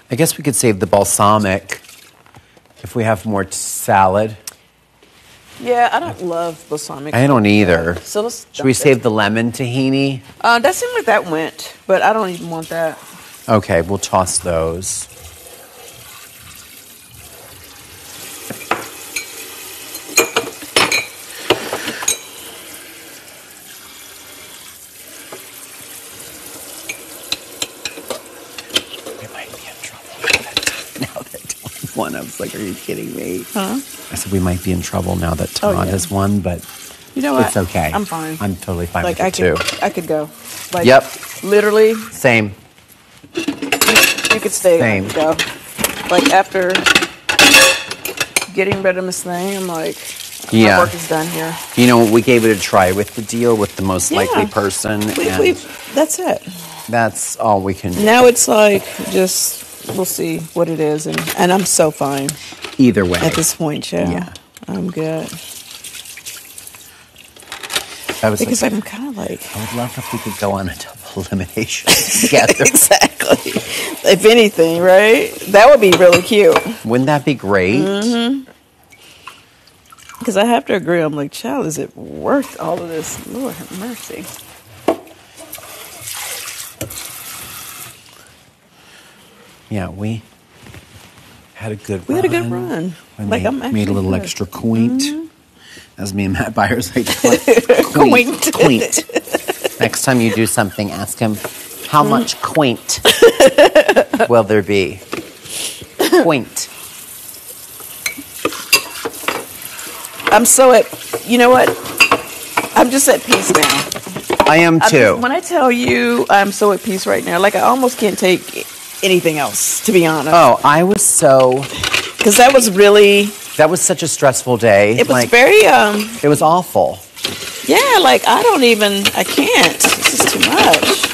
I guess we could save the balsamic if we have more salad. Yeah, I don't love balsamic. I don't either. So let's. Should we save the lemon tahini? That seemed like that went, but I don't even want that. Okay, we'll toss those. One. I was like, are you kidding me? Huh? I said, we might be in trouble now that Todd has won, but you know what? It's okay. I'm fine. I'm totally fine like, with it, too. I could go. Like, yep. Literally. Same. You could stay. Same. I could go. Like, after getting rid of Miss Thing, I'm like, my work is done here. You know, we gave it a try with the deal with the most likely person. That's it. That's all we can do. Now it's like, just... We'll see what it is, and I'm so fine. Either way. At this point, yeah. I'm good. Because I'm kind of like... I would love if we could go on a double elimination together. Exactly. If anything, right? That would be really cute. Wouldn't that be great? Mm-hmm. Because I have to agree. I'm like, child, is it worth all of this? Lord have mercy. Yeah, we had a good run. We had a good run. Like, made a little extra quaint. Mm-hmm. As me and Matt Byers like quaint. Next time you do something, ask him, how much quaint will there be? Quaint. I'm so you know what? I'm just at peace now. I am too. When I tell you I'm so at peace right now, like I almost can't take anything else, to be honest. Oh, I was so... Because that was really... That was such a stressful day. It was very... It was awful. Yeah, like I can't. This is too much.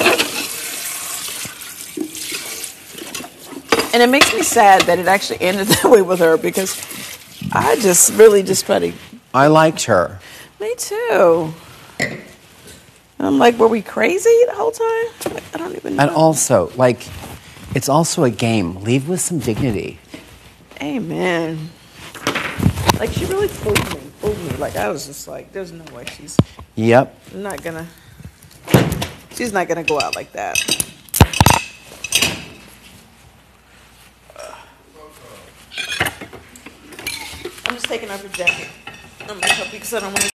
And it makes me sad that it actually ended that way with her, because I just really just try to... I liked her. Me too. I'm like, were we crazy the whole time? Like, I don't even know. And also, like... It's also a game. Leave with some dignity. Amen. Like, she really fooled me. Like, I was just like, there's no way she's... Yep. She's not gonna go out like that. I'm just taking off her jacket. I'm gonna help you because I don't want to...